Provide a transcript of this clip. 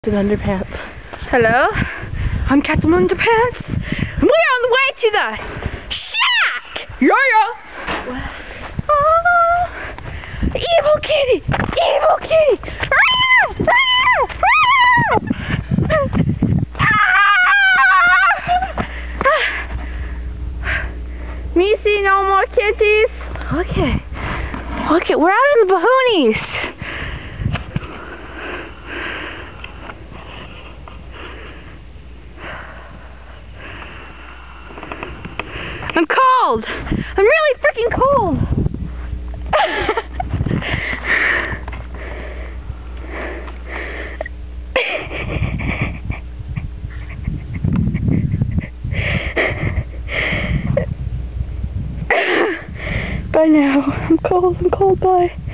To the Underpants. Hello? I'm Captain Underpants. And we're on the way to the shack! Yeah! Oh, evil kitty! Evil kitty! Me see no more kitties? Okay. Okay, we're out in the boohoonies. I'm cold! I'm really freaking cold! Bye now. I'm cold, bye.